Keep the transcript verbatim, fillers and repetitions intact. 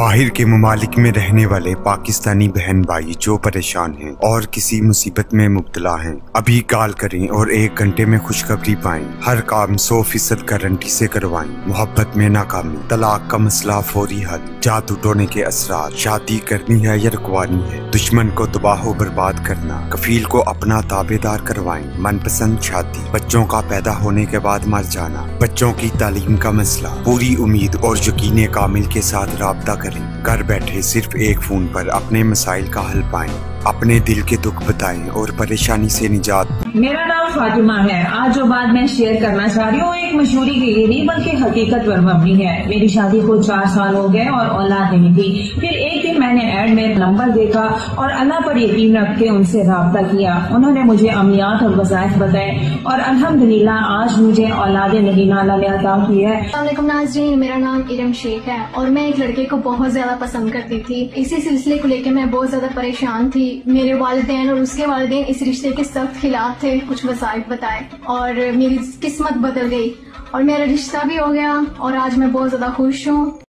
باہر کے ممالک میں رہنے والے پاکستانی بہن بھائی جو پریشان ہیں اور کسی مصیبت میں مبتلا ہیں، ابھی کال کریں اور ایک گھنٹے میں خوشخبری پائیں۔ ہر کام سو فیصد گارنٹی سے کروائیں۔ محبت میں ناکامی، طلاق کا مسئلہ فوری حل، جادو ٹونے کے اثرات، شادی کرنی ہے یا رکوانی ہے، دشمن کو تباہ و برباد کرنا، کفیل کو اپنا تابع دار کروائیں، من پسند شادی، بچوں کا پیدا ہونے کے بعد مر جانا، بچوں کی تعلیم کا مسئلہ، پوری امید اور یقین کامل کے ساتھ رابطہ کریں۔ گھر بیٹھے صرف ایک فون پر اپنے مسائل کا حل پائیں، اپنے دل کے دکھ بتائیں اور پریشانی سے نجات۔ میرا نام فاطمہ ہے۔ آج جو بات میں شیئر کرنا چاہ رہی ہوں ایک مشہوری کے لیے نہیں بلکہ حقیقت پر مبنی ہے۔ میری شادی کو چار سال ہو گئے اور اولاد نہیں تھی۔ پھر ایک دن میں نے ایڈ میں نمبر دیکھا اور اللہ پر یقین رکھ کے ان سے رابطہ کیا۔ انہوں نے مجھے عملیات اور وظائف بتائے اور الحمدللہ آج مجھے اولاد نگینہ اللہ نے عطا کی ہے۔ السلام علیکم ناظرین، میرا نام ارم شیخ ہے اور میں ایک لڑکے کو بہت زیادہ پسند کرتی تھی۔ اسی سلسلے کو لے کے میں بہت زیادہ پریشان تھی۔ میرے والدین اور اس کے والدین اس رشتے کے سخت خلاف تھے، کچھ وظائف بتائے اور میری قسمت بدل گئی اور میرا رشتہ بھی ہو گیا اور آج میں بہت زیادہ خوش ہوں۔